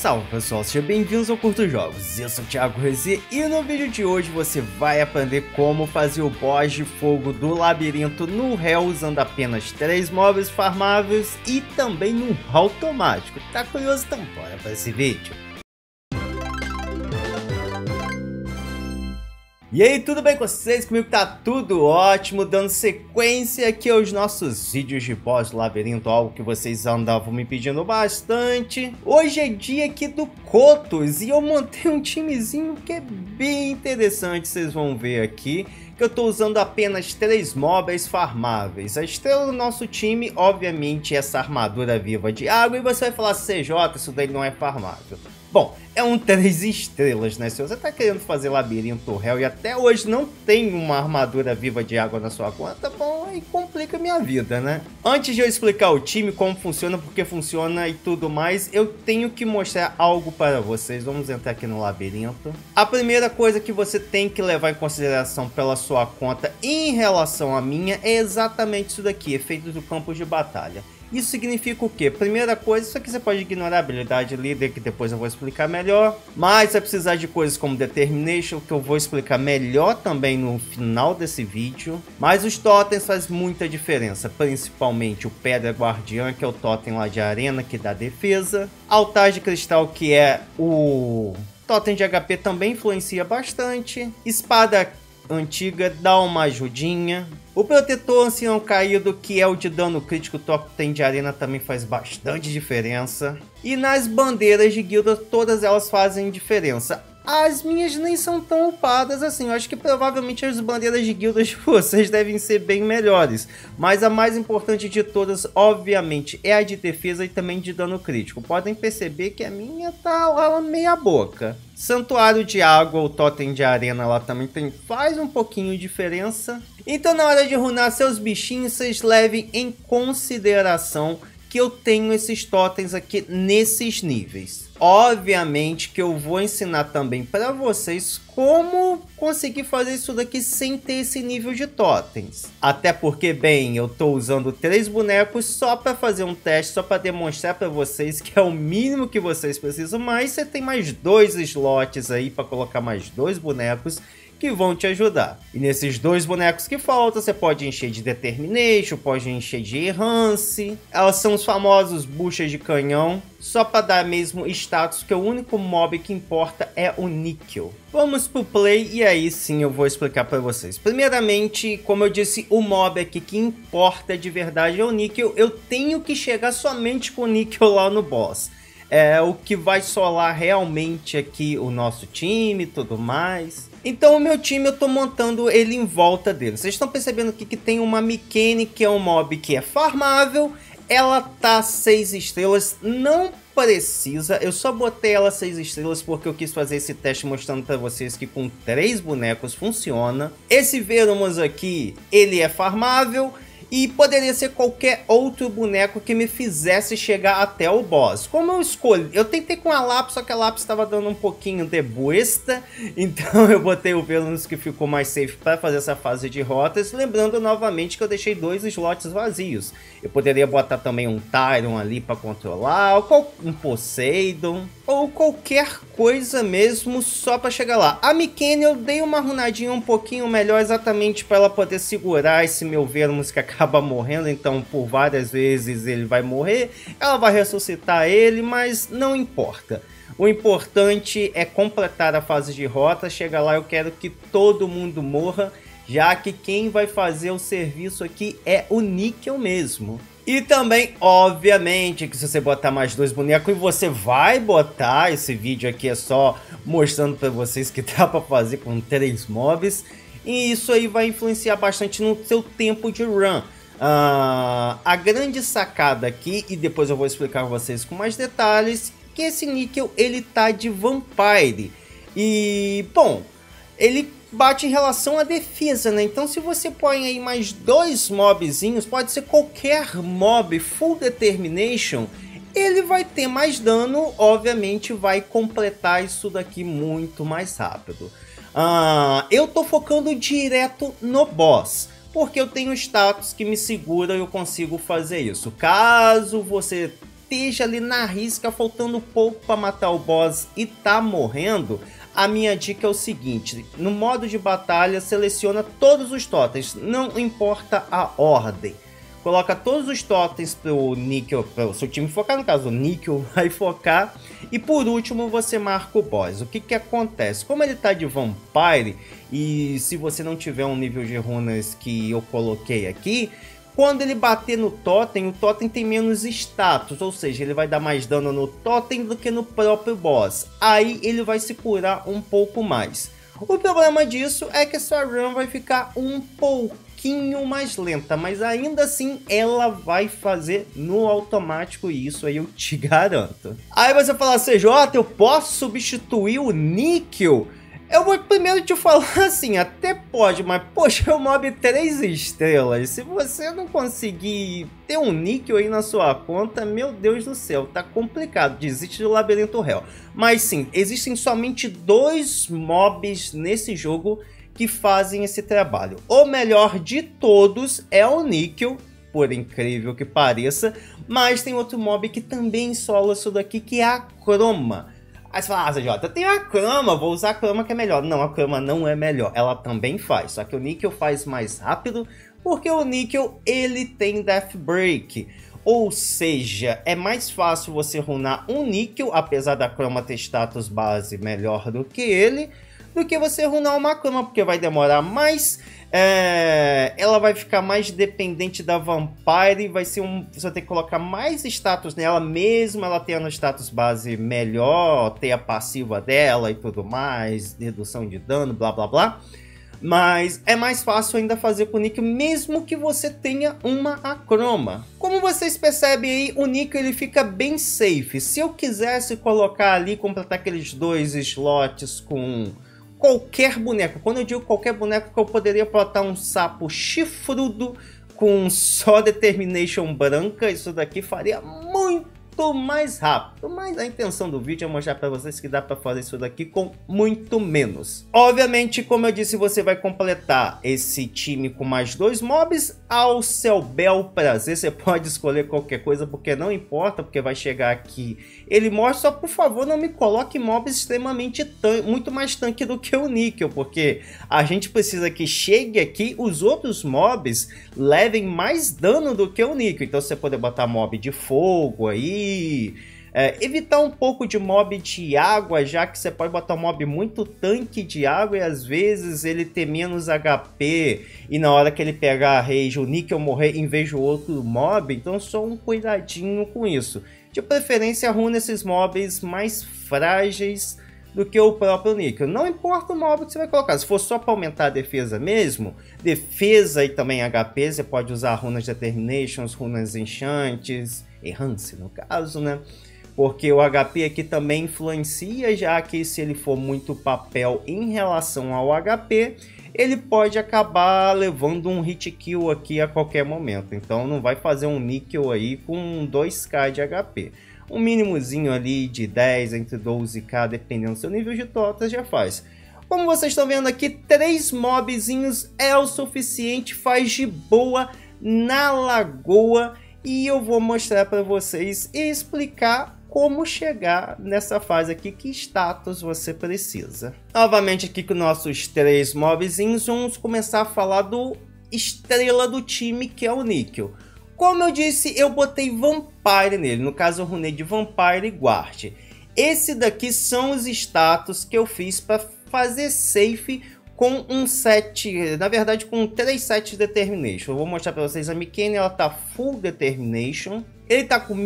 Salve pessoal, sejam bem-vindos ao Curto Jogos, eu sou o Thiago Rezi e no vídeo de hoje você vai aprender como fazer o boss de fogo do labirinto no Hell usando apenas 3 mobs farmáveis e também um automático. Tá curioso? Então bora para esse vídeo. E aí, tudo bem com vocês? Comigo tá tudo ótimo, dando sequência aqui aos nossos vídeos de boss do labirinto, algo que vocês andavam me pedindo bastante. Hoje é dia aqui do Kotos e eu montei um timezinho que é bem interessante, vocês vão ver aqui. Que eu tô usando apenas 3 mobs farmáveis. A estrela do nosso time, obviamente, é essa armadura viva de água. E você vai falar, CJ, isso daí não é farmável. Bom, é um 3 estrelas, né? Se você tá querendo fazer labirinto Hell e até hoje não tem uma armadura viva de água na sua conta, bom, aí complica a minha vida, né? Antes de eu explicar o time, como funciona, porque funciona e tudo mais, eu tenho que mostrar algo para vocês. Vamos entrar aqui no labirinto. A primeira coisa que você tem que levar em consideração pela sua conta em relação à minha é exatamente isso daqui, efeitos do campo de batalha. Isso significa o quê? Primeira coisa, isso aqui você pode ignorar a habilidade líder, que depois eu vou explicar melhor. Mas você vai precisar de coisas como Determination, que eu vou explicar melhor também no final desse vídeo. Mas os totens fazem muita diferença, principalmente o Pedra Guardiã, que é o totem lá de arena, que dá defesa. Altar de Cristal, que é o totem de HP, também influencia bastante. Espada Antiga dá uma ajudinha. O Protetor Ancião Caído, que é o de dano crítico, totem de arena, também faz bastante diferença. E nas bandeiras de guilda, todas elas fazem diferença. As minhas nem são tão upadas assim, eu acho que provavelmente as bandeiras de guildas de vocês devem ser bem melhores. Mas a mais importante de todas, obviamente, é a de defesa e também de dano crítico. Podem perceber que a minha tá lá meia boca. Santuário de Água, o totem de arena lá também faz um pouquinho de diferença. Então na hora de runar seus bichinhos, vocês levem em consideração que eu tenho esses totens aqui nesses níveis. Obviamente que eu vou ensinar também para vocês como conseguir fazer isso daqui sem ter esse nível de totens. Até porque, bem, eu tô usando 3 bonecos só para fazer um teste, só para demonstrar para vocês que é o mínimo que vocês precisam, mas você tem mais 2 slots aí para colocar mais 2 bonecos que vão te ajudar. E nesses 2 bonecos que faltam, você pode encher de Determination, pode encher de Errance. Elas são os famosos buchas de canhão, só para dar mesmo status, que o único mob que importa é o níquel. Vamos pro play e aí sim eu vou explicar para vocês. Primeiramente, como eu disse, o mob aqui que importa de verdade é o níquel. Eu tenho que chegar somente com o níquel lá no boss. É o que vai solar realmente aqui o nosso time e tudo mais. Então o meu time eu tô montando ele em volta dele. Vocês estão percebendo aqui que tem uma Mycene, que é um mob que é farmável. Ela tá 6 estrelas, não precisa, eu só botei ela 6 estrelas porque eu quis fazer esse teste mostrando para vocês que com 3 bonecos funciona. Esse Verumos aqui, ele é farmável. E poderia ser qualquer outro boneco que me fizesse chegar até o boss. Como eu escolhi, eu tentei com a Lápis, só que a Lápis estava dando um pouquinho de buesta. Então eu botei o Venus que ficou mais safe para fazer essa fase de rotas. Lembrando novamente que eu deixei 2 slots vazios. Eu poderia botar também um Tyron ali para controlar, ou um Poseidon, ou qualquer coisa mesmo só para chegar lá. A Mycene eu dei uma runadinha um pouquinho melhor exatamente para ela poder segurar esse meu Vermus que acaba morrendo, então por várias vezes ele vai morrer, ela vai ressuscitar ele, mas não importa. O importante é completar a fase de rota, chega lá eu quero que todo mundo morra, já que quem vai fazer o serviço aqui é o níquel mesmo. E também, obviamente, que se você botar mais 2 bonecos, e você vai botar, esse vídeo aqui é só mostrando para vocês que dá para fazer com 3 mobs, e isso aí vai influenciar bastante no seu tempo de run. A grande sacada aqui, e depois eu vou explicar para vocês com mais detalhes, que esse níquel ele tá de Vampire. E, bom, ele bate em relação à defesa, né? Então se você põe aí mais 2 mobzinhos, pode ser qualquer mob full determination, ele vai ter mais dano, obviamente vai completar isso daqui muito mais rápido. Eu tô focando direto no boss, porque eu tenho status que me segura e eu consigo fazer isso. Caso você esteja ali na risca, faltando pouco para matar o boss e tá morrendo, a minha dica é o seguinte: no modo de batalha, seleciona todos os totens, não importa a ordem. Coloca todos os totens para o Níquel, para o seu time focar, no caso o Níquel vai focar. E por último você marca o boss. O que que acontece? Como ele tá de Vampire, e se você não tiver um nível de runas que eu coloquei aqui, quando ele bater no totem, o totem tem menos status, ou seja, ele vai dar mais dano no totem do que no próprio boss. Aí ele vai se curar um pouco mais. O problema disso é que sua run vai ficar um pouquinho mais lenta, mas ainda assim ela vai fazer no automático, e isso aí eu te garanto. Aí você fala, CJ, eu posso substituir o Níquel? Eu vou primeiro te falar assim, até pode, mas poxa, é um mob 3 estrelas. Se você não conseguir ter um Níquel aí na sua conta, meu Deus do céu, tá complicado, desiste do Labirinto Hell. Mas sim, existem somente 2 mobs nesse jogo que fazem esse trabalho. O melhor de todos é o Níquel, por incrível que pareça, mas tem outro mob que também sola isso daqui, que é a Chroma. Aí você fala, CJ, tem a Chroma, vou usar a Chroma que é melhor. Não, a Chroma não é melhor, ela também faz, só que o Níquel faz mais rápido, porque o Níquel, ele tem Death Break. Ou seja, é mais fácil você runar um Níquel, apesar da Chroma ter status base melhor do que ele, do que você runar uma Chroma, porque vai demorar mais, ela vai ficar mais dependente da Vampire, você vai ter que colocar mais status nela, mesmo ela tendo status base melhor, ter a passiva dela e tudo mais, redução de dano, blá blá blá. Mas é mais fácil ainda fazer com o Níquel, mesmo que você tenha uma Chroma. Como vocês percebem aí, o Níquel ele fica bem safe. Se eu quisesse colocar ali, completar aqueles 2 slots com qualquer boneco, quando eu digo qualquer boneco, que eu poderia botar um sapo chifrudo com só Determination branca, isso daqui faria muito mais rápido, mas a intenção do vídeo é mostrar para vocês que dá para fazer isso daqui com muito menos. Obviamente, como eu disse, você vai completar esse time com mais 2 mobs ao seu bel prazer. Você pode escolher qualquer coisa, porque não importa, porque vai chegar aqui, ele mostra, só por favor não me coloque mobs extremamente muito mais tanque do que o Níquel, porque a gente precisa que chegue aqui os outros mobs levem mais dano do que o Níquel. Então você pode botar mob de fogo aí, evitar um pouco de mob de água, já que você pode botar um mob muito tanque de água e às vezes ele ter menos HP e na hora que ele pegar a rage o Níquel morrer em vez do outro mob. Então só um cuidadinho com isso. De preferência runa esses mobs mais frágeis do que o próprio Níquel. Não importa o mob que você vai colocar, se for só para aumentar a defesa mesmo, defesa e também HP, você pode usar runas Determinations, runas Enchantes, Errance no caso, né? Porque o HP aqui também influencia, já que se ele for muito papel em relação ao HP, ele pode acabar levando um hit kill aqui a qualquer momento. Então não vai fazer um Níquel aí com 2k de HP. Um mínimozinho ali de 10 entre 12k, dependendo do seu nível de totas, já faz. Como vocês estão vendo aqui, 3 mobzinhos é o suficiente, faz de boa na lagoa. E eu vou mostrar para vocês e explicar como chegar nessa fase aqui, que status você precisa. Novamente aqui com nossos 3 mobzinhos, vamos começar a falar do estrela do time, que é o Níquel. Como eu disse, eu botei Vampire nele, no caso eu runei de Vampire e Guard. Esse daqui são os status que eu fiz para fazer safe com um set, na verdade com 3 sets de Determination. Eu vou mostrar para vocês, a Mikaine, ela tá full Determination. Ele tá com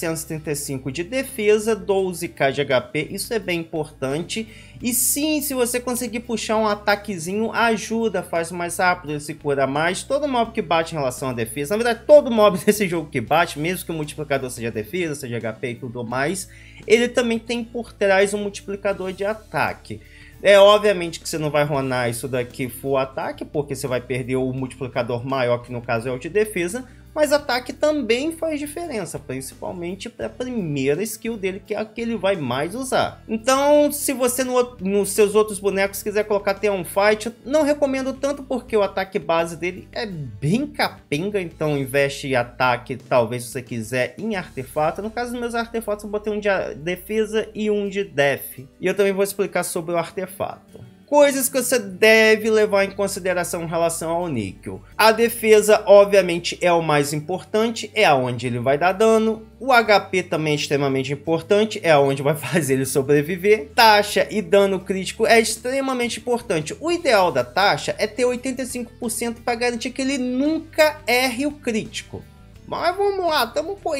1735 de defesa, 12k de HP, isso é bem importante. E sim, se você conseguir puxar um ataquezinho, ajuda, faz mais rápido, ele se cura mais. Todo mob que bate em relação à defesa, na verdade todo mob desse jogo que bate, mesmo que o multiplicador seja defesa, seja HP e tudo mais, ele também tem por trás um multiplicador de ataque. É obviamente que você não vai runar isso daqui full ataque, porque você vai perder o multiplicador maior, que no caso é o de defesa, mas ataque também faz diferença, principalmente para a primeira skill dele, que é a que ele vai mais usar. Então, se você nos seus outros bonecos quiser colocar Teon Fight, não recomendo tanto porque o ataque base dele é bem capenga, então investe em ataque, talvez se você quiser, em artefato. No caso dos meus artefatos eu botei um de defesa e um de def, e eu também vou explicar sobre o artefato. Coisas que você deve levar em consideração em relação ao níquel. A defesa, obviamente, é o mais importante, é aonde ele vai dar dano. O HP também é extremamente importante, é aonde vai fazer ele sobreviver. Taxa e dano crítico é extremamente importante. O ideal da taxa é ter 85% para garantir que ele nunca erre o crítico. Mas vamos lá, estamos com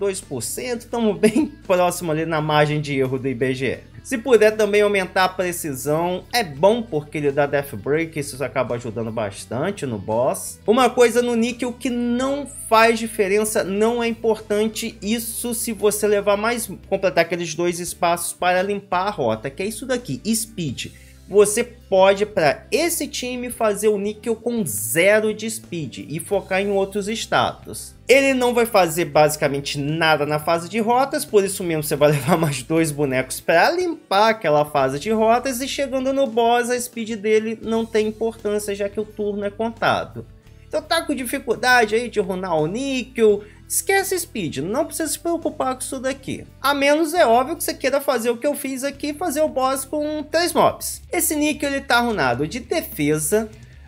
82%, estamos bem próximo ali na margem de erro do IBGE. Se puder também aumentar a precisão, é bom porque ele dá Death Break, isso acaba ajudando bastante no boss. Uma coisa no níquel que não faz diferença, não é importante, isso se você levar mais, completar aqueles 2 espaços para limpar a rota, que é isso daqui, Speed. Você pode, para esse time, fazer o níquel com 0 de speed e focar em outros status. Ele não vai fazer basicamente nada na fase de rotas, por isso mesmo você vai levar mais 2 bonecos para limpar aquela fase de rotas, e chegando no boss a speed dele não tem importância, já que o turno é contado. Então tá com dificuldade aí de runar o níquel, esquece speed, não precisa se preocupar com isso daqui. A menos é óbvio que você queira fazer o que eu fiz aqui, fazer o boss com 3 mobs. Esse níquel ele tá runado de defesa,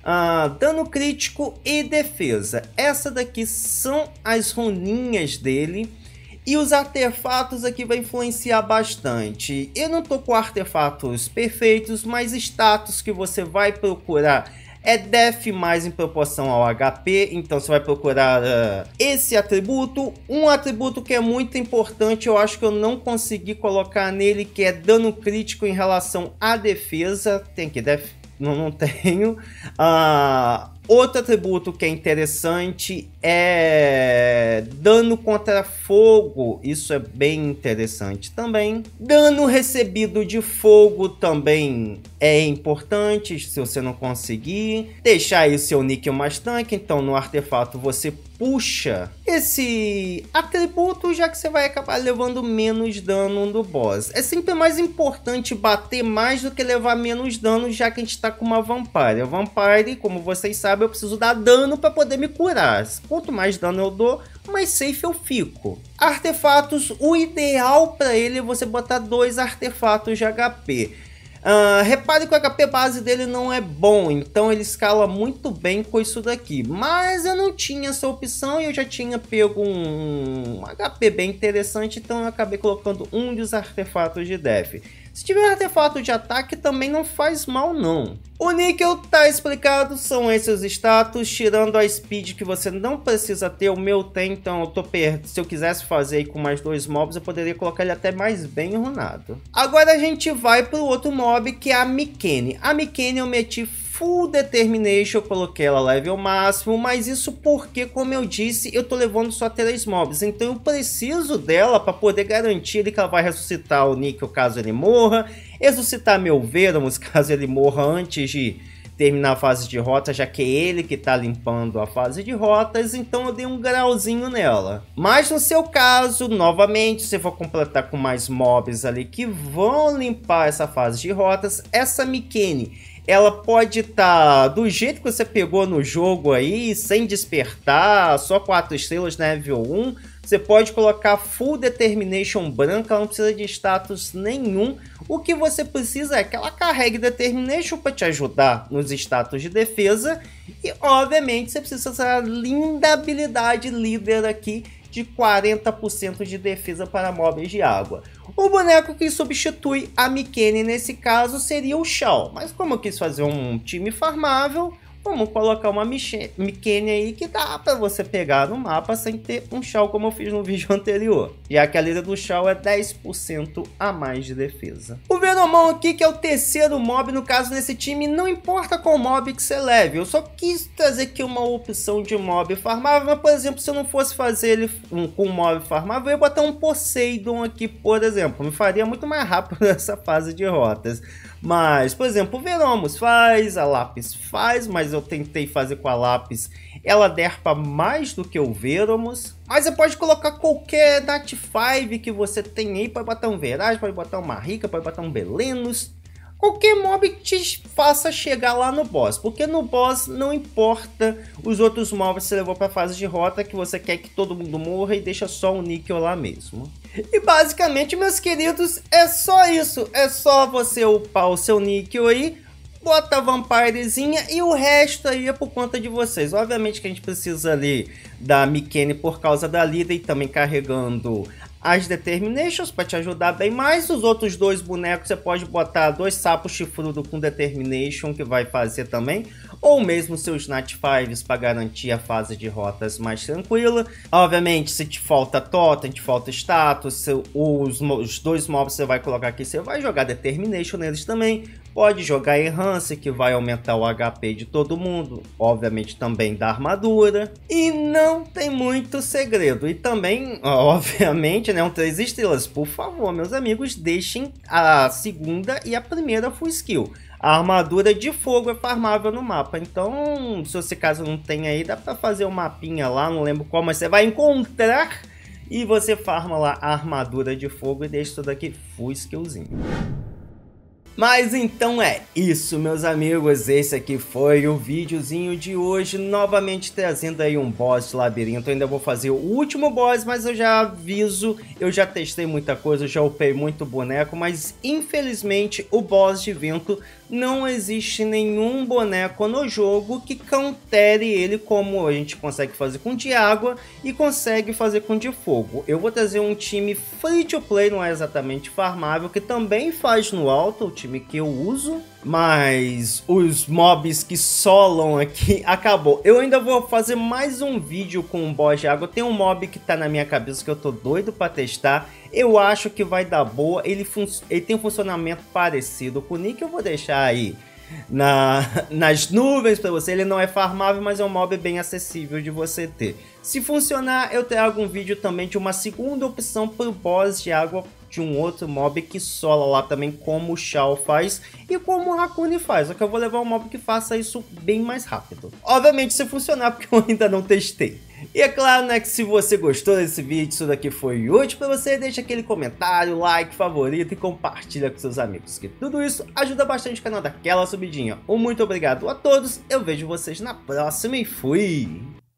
dano crítico e defesa. Essa daqui são as runinhas dele. E os artefatos aqui vai influenciar bastante. Eu não tô com artefatos perfeitos, mas status que você vai procurar é def mais em proporção ao HP, então você vai procurar esse atributo. Um atributo que é muito importante, eu acho que eu não consegui colocar nele, que é dano crítico em relação à defesa. Tem que def... não tenho. Outro atributo que é interessante é dano contra fogo, isso é bem interessante também. Dano recebido de fogo também é importante, se você não conseguir. Deixar aí o seu níquel mais tanque, então no artefato você puxa esse atributo, já que você vai acabar levando menos dano do boss. É sempre mais importante bater mais do que levar menos dano, já que a gente está com uma Vampire. A Vampire, como vocês sabem, eu preciso dar dano para poder me curar. Quanto mais dano eu dou, mais safe eu fico. Artefatos, o ideal para ele é você botar 2 artefatos de HP. Repare que o HP base dele não é bom, então ele escala muito bem com isso daqui. Mas eu não tinha essa opção e eu já tinha pego um HP bem interessante, então eu acabei colocando um dos artefatos de def. Se tiver artefato de ataque também não faz mal não. O níquel tá explicado, são esses status, tirando a speed que você não precisa ter, o meu tem, então eu tô perto. Se eu quisesse fazer aí com mais 2 mobs, eu poderia colocar ele até mais bem runado. Agora a gente vai pro outro mob, que é a Mycene. A Mycene eu meti Full Determination, eu coloquei ela level máximo, mas isso porque, como eu disse, eu tô levando só 3 mobs, então eu preciso dela para poder garantir que ela vai ressuscitar o níquel caso ele morra, ressuscitar meu Veramos caso ele morra antes de terminar a fase de rota, já que é ele que tá limpando a fase de rotas, então eu dei um grauzinho nela. Mas no seu caso, novamente, se for completar com mais mobs ali que vão limpar essa fase de rotas, essa Mycene, ela pode estar do jeito que você pegou no jogo aí, sem despertar, só 4 estrelas na level 1. Você pode colocar Full Determination branca, ela não precisa de status nenhum. O que você precisa é que ela carregue Determination para te ajudar nos status de defesa. E obviamente você precisa dessa linda habilidade líder aqui de 40% de defesa para mobs de água. O boneco que substitui a Mycene nesse caso seria o Shao, mas como eu quis fazer um time farmável, vamos colocar uma Mycene aí que dá para você pegar no mapa sem ter um Shao, como eu fiz no vídeo anterior. E a líder do Shao é 10% a mais de defesa. O Venomon aqui, que é o terceiro mob, no caso desse time, não importa qual mob que você leve. Eu só quis trazer aqui uma opção de mob farmável, mas por exemplo, se eu não fosse fazer ele com um mob farmável, eu ia botar um Poseidon aqui, por exemplo. Me faria muito mais rápido essa fase de rotas. Mas, por exemplo, o Venomos faz, a Lápis faz, mas eu tentei fazer com a Lápis, ela derpa mais do que o Veromos. Mas você pode colocar qualquer Nat 5 que você tem aí, pode botar um Verage, pode botar uma Rica, pode botar um Belenos. Qualquer mob que te faça chegar lá no boss, porque no boss não importa os outros mobs que você levou para a fase de rota, que você quer que todo mundo morra e deixa só o níquel lá mesmo. E basicamente, meus queridos, é só isso, é só você upar o seu níquel aí, bota a Vampirezinha e o resto aí é por conta de vocês. Obviamente que a gente precisa ali da Mikene por causa da Lida e também carregando as Determinations para te ajudar bem mais. Os outros dois bonecos você pode botar 2 sapos chifrudos com Determination que vai fazer também. Ou mesmo seus Nat 5s para garantir a fase de rotas mais tranquila. Obviamente se te falta totem, te falta status, os dois mobs você vai colocar aqui, você vai jogar Determination neles também. Pode jogar Enhance, que vai aumentar o HP de todo mundo, obviamente também da armadura. E não tem muito segredo. E também, obviamente, né, um 3 estrelas. Por favor, meus amigos, deixem a segunda e a primeira full skill. A armadura de fogo é farmável no mapa, então se você caso não tenha aí, dá pra fazer um mapinha lá, não lembro qual, mas você vai encontrar e você farma lá a armadura de fogo e deixa tudo aqui full skillzinho. Mas então é isso, meus amigos, esse aqui foi o videozinho de hoje, novamente trazendo aí um boss de labirinto. Eu ainda vou fazer o último boss, mas eu já aviso, eu já testei muita coisa, já upei muito boneco, mas infelizmente o boss de vento não existe nenhum boneco no jogo que countere ele como a gente consegue fazer com de água e consegue fazer com de fogo. Eu vou trazer um time free to play, não é exatamente farmável, que também faz no alto, o time que eu uso, mas os mobs que solam aqui acabou. Eu ainda vou fazer mais um vídeo com um boss de água. Tem um mob que tá na minha cabeça que eu tô doido pra testar. Eu acho que vai dar boa. Ele tem um funcionamento parecido com o Nick. Eu vou deixar aí nas nuvens para você. Ele não é farmável, mas é um mob bem acessível de você ter. Se funcionar, eu trago um vídeo também de uma segunda opção para o boss de água de um outro mob que sola lá também, como o Shao faz e como o Hakuni faz. Só que eu vou levar um mob que faça isso bem mais rápido. Obviamente se funcionar, porque eu ainda não testei. E é claro, né, que se você gostou desse vídeo, isso daqui foi útil para você, deixa aquele comentário, like, favorito e compartilha com seus amigos, que tudo isso ajuda bastante o canal daquela subidinha. Um muito obrigado a todos, eu vejo vocês na próxima e fui!